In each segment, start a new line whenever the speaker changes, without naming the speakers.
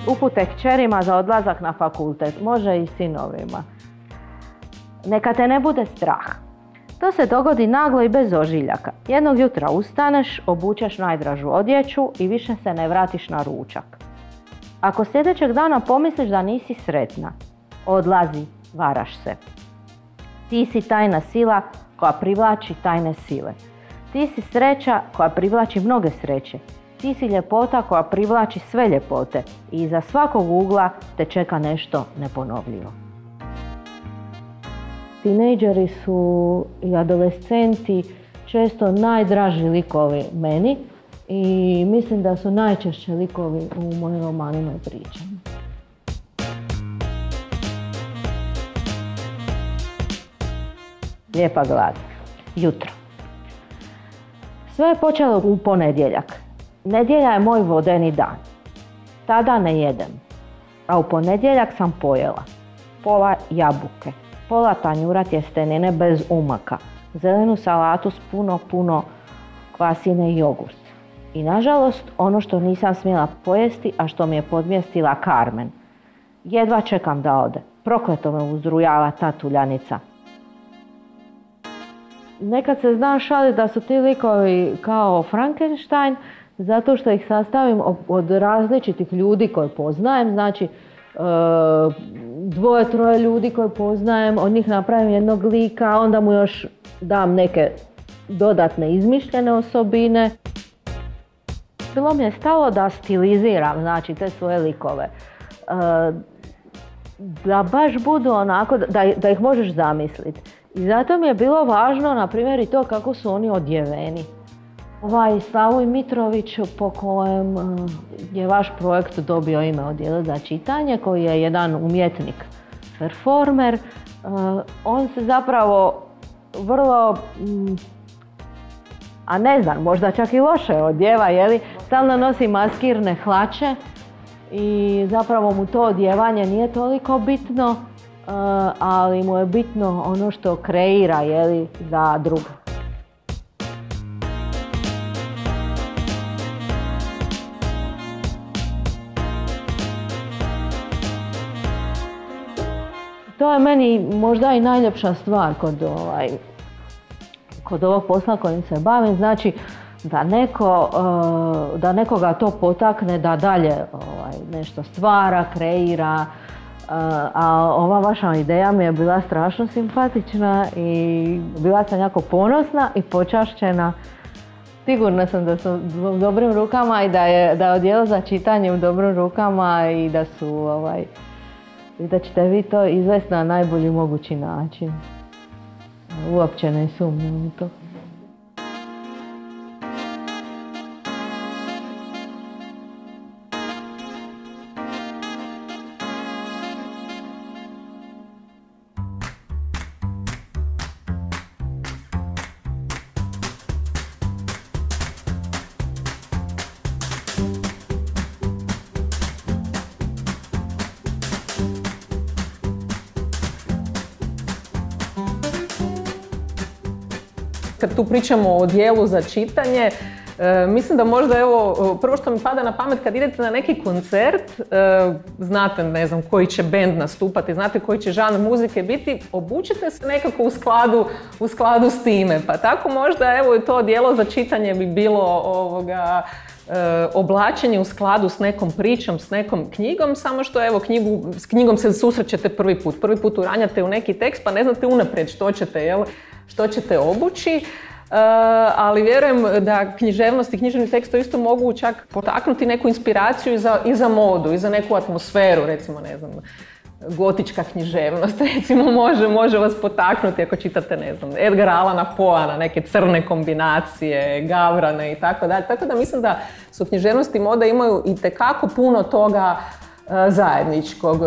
upute kćerima za odlazak na fakultet, može i sinovima. Neka te ne bude strah. To se dogodi naglo i bez ožiljaka. Jednog jutra ustaneš, obučeš najdražu odjeću i više se ne vratiš na ručak. Ako sljedećeg dana pomisliš da nisi sretna, odlazi, varaš se. Ti si tajna sila koja privlači tajne sile. Ti si sreća koja privlači mnoge sreće. Ti si ljepota koja privlači sve ljepote i iza svakog ugla te čeka nešto neponovljivo. Tinejdžeri su i adolescenti često najdraži likovi meni i mislim da su najčešće likovi u mojim romanima i pričama. Lijepa glazba. Jutro. Sve je počelo u ponedjeljak. Nedjelja je moj vodeni dan. Tada ne jedem. A u ponedjeljak sam pojela pola jabuke, pola tanjura tjestenine bez umaka, zelenu salatu s puno kvasine i jogurt. I nažalost, ono što nisam smjela pojesti, a što mi je podmjestila Carmen. Jedva čekam da ode. Prokleto me uzrujava ta tuljanica. Nekad se zna šaliti da su ti likovi kao Frankenstein, zato što ih sastavim od različitih ljudi koje poznajem. Znači, dvoje, troje ljudi koje poznajem, od njih napravim jednog lika, onda mu još dam neke dodatne izmišljene osobine. Bilo mi je stalo da stiliziram, znači, te svoje likove. Da baš budu onako, da ih možeš zamisliti. I zato mi je bilo važno, na primjer, i to kako su oni odjeveni. Slavoj Mitrović, po kojem je vaš projekt dobio ime Odijelo za čitanje, koji je jedan umjetnik, performer, on se zapravo vrlo, a ne znam, možda čak i loše odjeva, stalno nosi maskirne hlače i zapravo mu to odjevanje nije toliko bitno, ali mu je bitno ono što kreira za druge. To je meni možda i najljepša stvar kod ovog posla kojim se bavim, znači da nekoga to potakne da dalje nešto stvara, kreira. A ova vaša ideja mi je bila strašno simpatična i bila sam jako ponosna i počašćena. Sigurna sam da sam u dobrim rukama i da je Odijelo za čitanje u dobrim rukama i da ćete vi to izvesti na najbolji mogući način. Uopće ne sumnjam u to.
Kad tu pričamo o odijelu za čitanje, mislim da možda prvo što mi pada na pamet kad idete na neki koncert, znate, ne znam, koji će bend nastupati, znate koji će žanr muzike biti, obučite se nekako u skladu s time. Pa tako možda i to odijelo za čitanje bi bilo oblačenje u skladu s nekom pričom, s nekom knjigom, samo što s knjigom se susrećete prvi put. Prvi put uranjate u neki tekst pa ne znate unaprijed što ćete obući. Ali vjerujem da književnost i književni tekst isto mogu čak potaknuti neku inspiraciju i za modu, i za neku atmosferu, recimo, ne znam, gotička književnost, recimo, može vas potaknuti ako čitate, ne znam, Edgara Allana Poena, neke crne kombinacije, gavrane i tako dalje. Tako da mislim da su književnost i moda imaju itekako puno toga zajedničkog.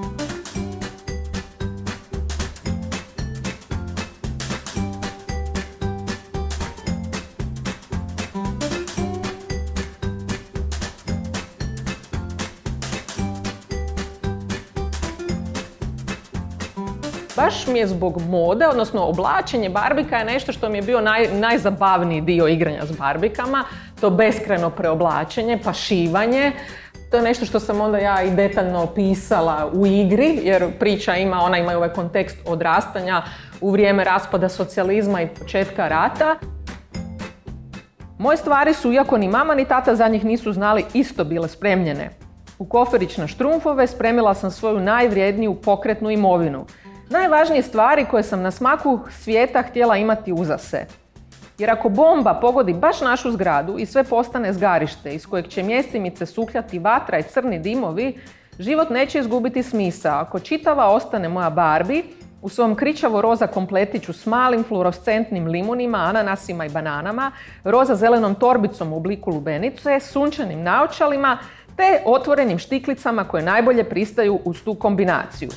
Baš mi je zbog mode, odnosno oblačenje barbika je nešto što mi je bio najzabavniji dio igranja s barbikama. To beskrajno preoblačenje, pa šivanje. To je nešto što sam onda ja i detaljno opisala u igri, jer priča ima ovaj kontekst odrastanja u vrijeme raspada socijalizma i početka rata. Moje stvari su, iako ni mama ni tata za njih nisu znali, isto bile spremljene. U koferić na štrumfove spremila sam svoju najvrijedniju pokretnu imovinu. Najvažnije stvari koje sam na smaku svijeta htjela imati uza se. Jer ako bomba pogodi baš našu zgradu i sve postane zgarište iz kojeg će mjestimice sukljati vatra i crni dimovi, život neće izgubiti smisao ako čitava ostane moja Barbie u svom kričavo roza kompletiću s malim fluorescentnim limunima, ananasima i bananama, roza zelenom torbicom u obliku lubenice, sunčanim naočalima te otvorenim štiklicama koje najbolje pristaju uz tu kombinaciju.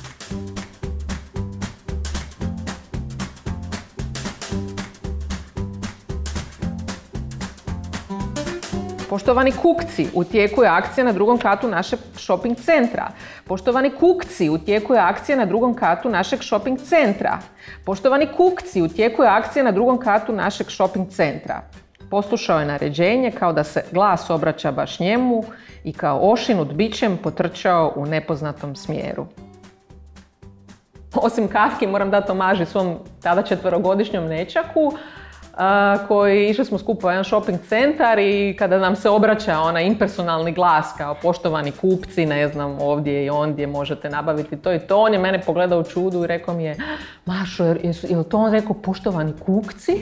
Poštovani kukci, u tijeku je akcija na drugom katu našeg shopping centra. Poštovani kukci, u tijeku je akcija na drugom katu našeg shopping centra. Poštovani kukci, u tijeku je akcija na drugom katu našeg shopping centra. Poslušao je naređenje kao da se glas obraća baš njemu i kao ošinut bićem potrčao u nepoznatom smjeru. Osim Kafki moram dati omaž svom tada 4-godišnjom nećaku, koji išli smo skupo u jedan shopping centar i kada nam se obraća onaj impersonalni glas kao poštovani kupci, ne znam, ovdje i ondje možete nabaviti to i to. On je mene pogledao u čudu i rekao mi je: Mašo, je li to on rekao poštovani kukci?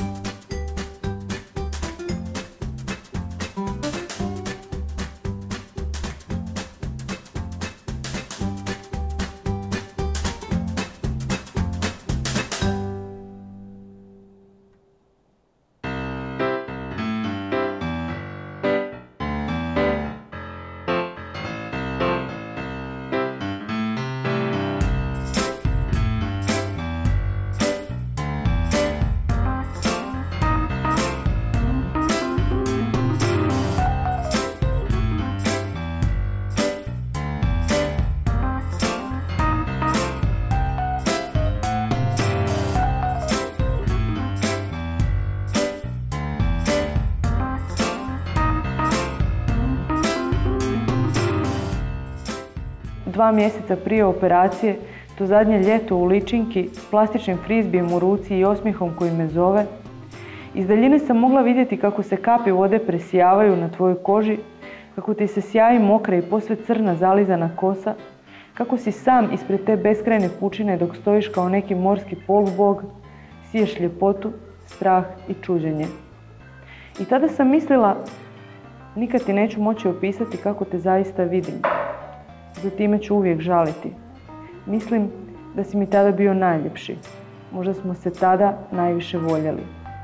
Dva mjeseca prije operacije, to zadnje ljeto u ličinki, s plastičnim frizbijem u ruci i osmijehom koji me zove, iz daljine sam mogla vidjeti kako se kapi vode presijavaju na tvojoj koži, kako ti se sjaji mokra i posve crna zalizana kosa, kako si sam ispred te beskrajne pučine dok stojiš kao neki morski polubog, siješ ljepotu, strah i čuđenje. I tada sam mislila, nikad ti neću moći opisati kako te zaista vidim. Za time ću uvijek žaliti. Mislim da si mi tada bio najljepši. Možda smo se tada najviše voljeli.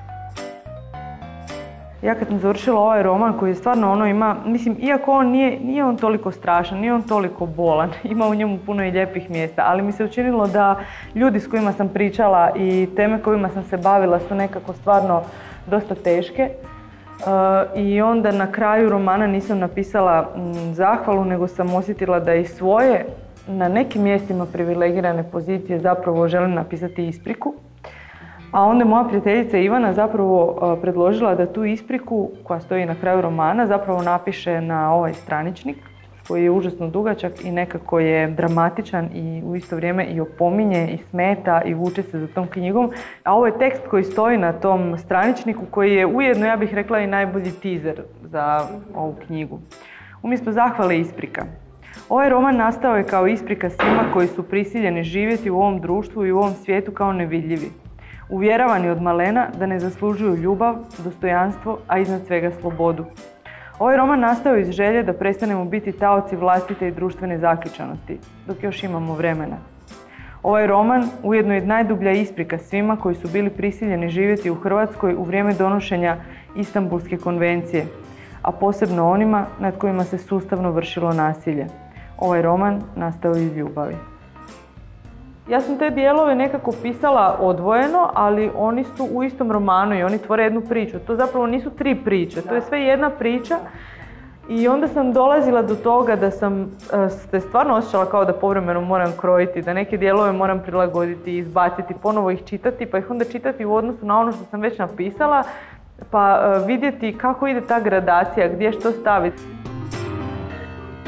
Ja kad sam završila ovaj roman koji je stvarno ima, mislim, iako on nije on toliko strašan, nije on toliko bolan, ima u njemu puno i lijepih mjesta, ali mi se učinilo da ljudi s kojima sam pričala i teme kojima sam se bavila su nekako stvarno dosta teške. I onda na kraju romana nisam napisala zahvalu, nego sam osjetila da i svoje, na nekim mjestima privilegirane pozicije zapravo želim napisati ispriku. A onda je moja prijateljica Ivana zapravo predložila da tu ispriku koja stoji na kraju romana zapravo napiše na ovaj straničnik koji je užasno dugačak i nekako je dramatičan i u isto vrijeme i opominje i smeta i vuče se za tom knjigom. A ovo je tekst koji stoji na tom straničniku koji je ujedno, ja bih rekla, i najbolji teaser za ovu knjigu. Umjesto zahvale isprika. Ovaj roman nastao je kao isprika svima koji su prisiljeni živjeti u ovom društvu i u ovom svijetu kao nevidljivi. Uvjeravani od malena da ne zaslužuju ljubav, dostojanstvo, a iznad svega slobodu. Ovaj roman nastao iz želje da prestanemo biti taoci vlastite i društvene zaključanosti, dok još imamo vremena. Ovaj roman ujedno je najdublja isprika svima koji su bili prisiljeni živjeti u Hrvatskoj u vrijeme donošenja Istanbulske konvencije, a posebno onima nad kojima se sustavno vršilo nasilje. Ovaj roman nastao iz ljubavi. Ja sam te dijelove nekako pisala odvojeno, ali oni su u istom romanu i oni tvore jednu priču. To zapravo nisu tri priče, to je sve jedna priča. I onda sam dolazila do toga da sam se stvarno osjećala kao da povremeno moram krojiti, da neke dijelove moram prilagoditi, izbaciti, ponovo ih čitati, pa ih onda čitati u odnosu na ono što sam već napisala, pa vidjeti kako ide ta gradacija, gdje što staviti.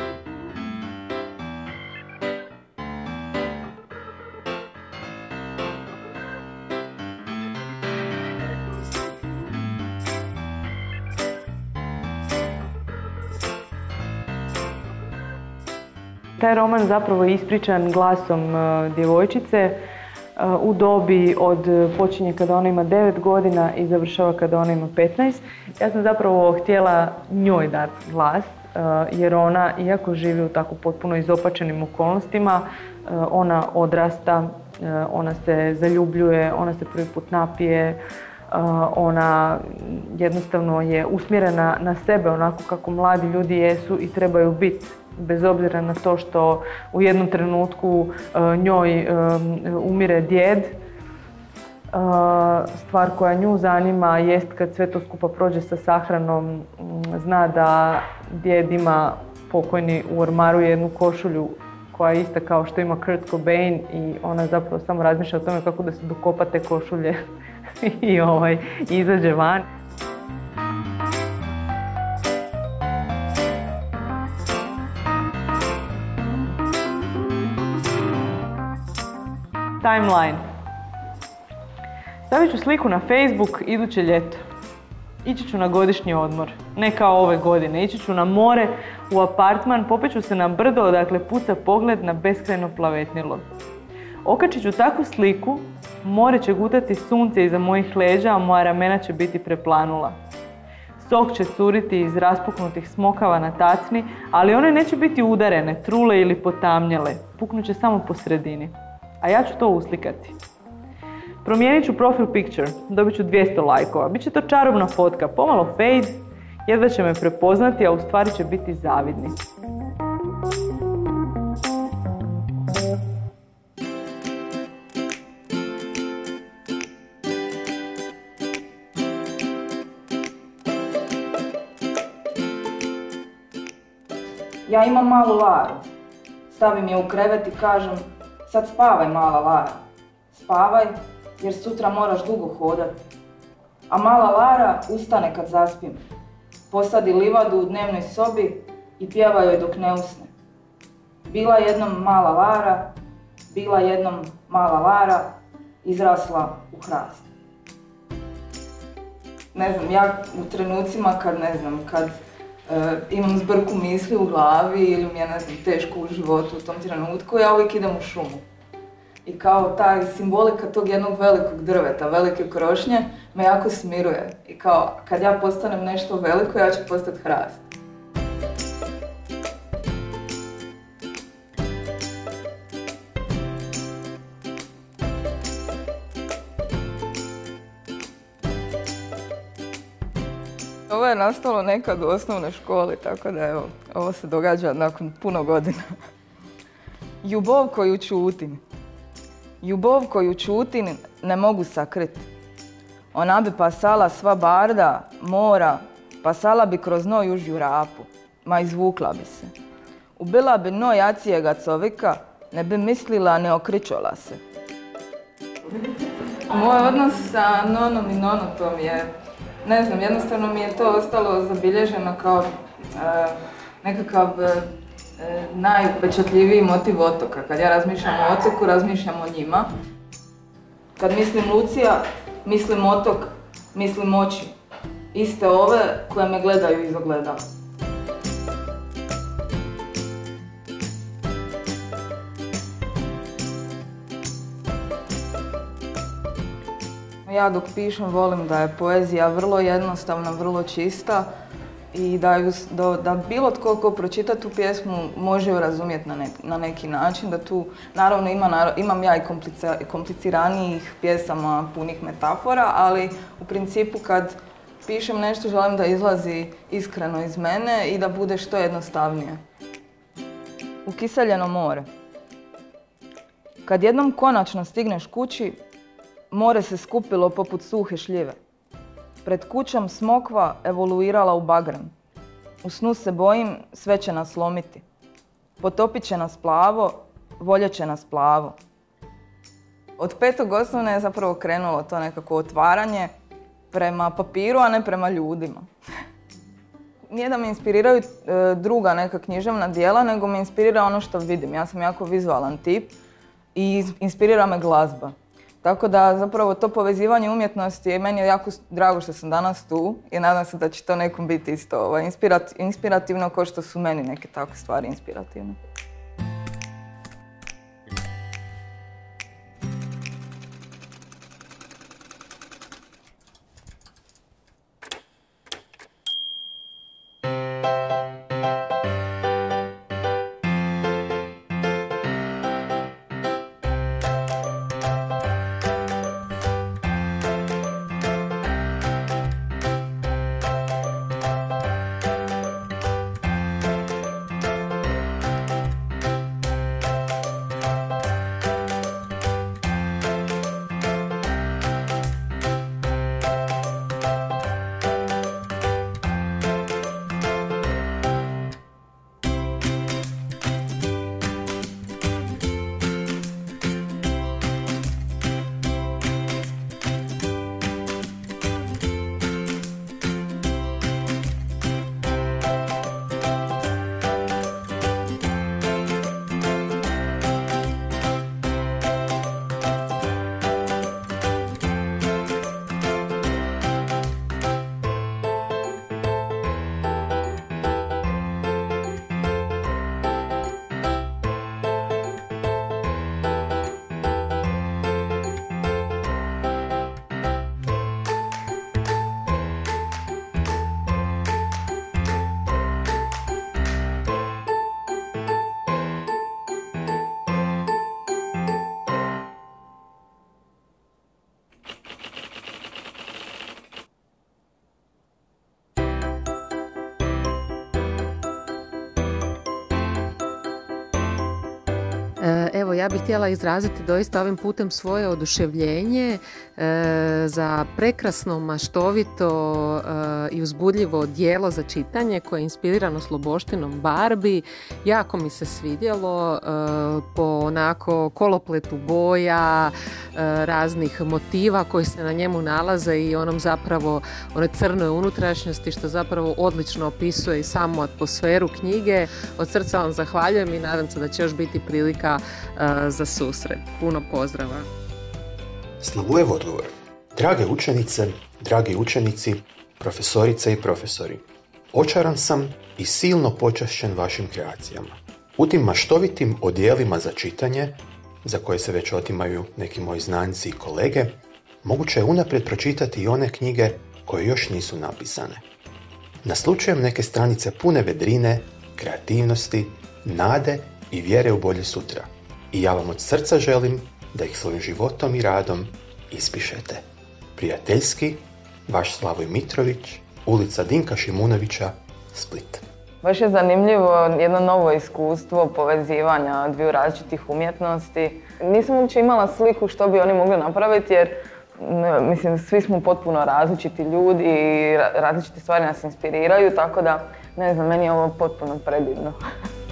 Taj roman zapravo je ispričan glasom djevojčice u dobi počinje kada ona ima 9 godina i završava kada ona ima 15. Ja sam zapravo htjela njoj dati glas, jer ona, iako živi u tako potpuno izopačenim okolnostima, ona odrasta, ona se zaljubljuje, ona se prvi put napije, ona jednostavno je usmjerena na sebe onako kako mladi ljudi jesu i trebaju biti, bez obzira na to što u jednom trenutku njoj umire djed. Stvar koja nju zanima jest kad sve to skupa prođe sa sahranom, zna da djed ima pokojni u ormaru jednu košulju koja je ista kao što ima Kurt Cobain i ona zapravo samo razmišlja o tome kako da se dokopa te košulje i izađe van. Timeline. Stavit ću sliku na Facebook iduće ljeto. Ići ću na godišnji odmor, ne kao ove godine. Ići ću na more, u apartman, popet ću se na brdo odakle puca pogled na beskrajno plavetnilo. Okačit ću takvu sliku, more će gutati sunce iza mojih leđa, a moja ramena će biti preplanula. Sok će curiti iz raspuknutih smokava na tacni, ali one neće biti udarene, trule ili potamnjele. Puknut će samo po sredini. A ja ću to uslikati. Promijenit ću profil picture, dobit ću 200 lajkova. Biće to čarobna fotka, pomalo fade, jedva će me prepoznati, a u stvari će biti zavidni.
Ja imam malu Laru. Stavim je u krevet i kažem, sad spavaj mala Lara. Spavaj, jer sutra moraš dugo hodati. A mala Lara ustane kad zaspim. Posadi livadu u dnevnoj sobi i pjeva joj dok ne usne. Bila jednom mala Lara, bila jednom mala Lara, izrasla u hrast. Ne znam, ja u trenucima kad imam zbrku misli u glavi ili mi je, ne znam, teško u životu u tom trenutku, ja uvijek idem u šumu. I kao ta simbolika tog jednog velikog drveta, velike krošnje, me jako smiruje. I kao, kad ja postanem nešto veliko, ja ću postati hrast. Ovo je nastalo nekad u osnovnoj školi, tako da evo, ovo se događa nakon puno godina. Ljubov koju čutim. Ljubov koju čutim ne mogu sakriti. Ona bi pasala sva barda, mora, pasala bi kroz noj užju rapu, ma izvukla bi se. Ubila bi noj jacijega covika, ne bi mislila, ne okričola se. Moj odnos sa nonom i nonotom je, ne znam, jednostavno mi je to ostalo zabilježeno kao nekakav najupečatljiviji motiv otoka. Kad ja razmišljam o otoku, razmišljam o njima. Kad mislim Lucija, mislim otok, mislim oči. Iste ove koje me gledaju iz ogledala. Ja dok pišem volim da je poezija vrlo jednostavna, vrlo čista i da bilo tko ko pročita tu pjesmu može ju razumjeti na neki način, da tu naravno imam ja i kompliciranijih pjesama punih metafora, ali u principu kad pišem nešto želim da izlazi iskreno iz mene i da bude što jednostavnije. Ukiseljeno more. Kad jednom konačno stigneš kući, more se skupilo poput suhe šljive. Pred kućom smokva evoluirala u bagrem. U snu se bojim, sve će nas slomiti. Potopit će nas plavo, voljet će nas plavo. Od 5. osnovne je zapravo krenulo to nekako otvaranje prema papiru, a ne prema ljudima. Nije da me inspiriraju druga neka književna djela, nego me inspirira ono što vidim. Ja sam jako vizualan tip i inspirira me glazba. Tako da zapravo to povezivanje umjetnosti, meni je jako drago što sam danas tu i nadam se da će to nekom biti isto inspirativno kao što su meni neke takve stvari inspirativne.
Evo, ja bih htjela izraziti doista ovim putem svoje oduševljenje za prekrasno, maštovito i uzbudljivo djelo za čitanje koje je inspirirano sloboštinom Barbie. Jako mi se svidjelo po onako kolopletu boja, raznih motiva koji se na njemu nalaze i onom zapravo, onoj crnoj unutrašnjosti što zapravo odlično opisuje i samu atmosferu knjige. Od srca vam zahvaljujem i nadam se da će još biti prilika za susret. Puno pozdrava.
Slavujev odgovor. Drage učenice, dragi učenici, profesorice i profesori, očaran sam i silno počašćen vašim kreacijama. U tim maštovitim odijelima za čitanje, za koje se već otimaju neki moji znanci i kolege, moguće je unaprijed pročitati i one knjige koje još nisu napisane. Naslučujem neke stranice pune vedrine, kreativnosti, nade i vjere u bolje sutra. I ja vam od srca želim da ih svojim životom i radom ispišete. Prijateljski, vaš Slavoj Mitrović, ulica Dinka Šimunovića, Split.
Baš je zanimljivo jedno novo iskustvo povezivanja dviju različitih umjetnosti. Nisam uopće imala sliku što bi oni mogli napraviti jer mislim, svi smo potpuno različiti ljudi i različite stvari nas inspiriraju, tako da, ne znam, meni je ovo potpuno predivno.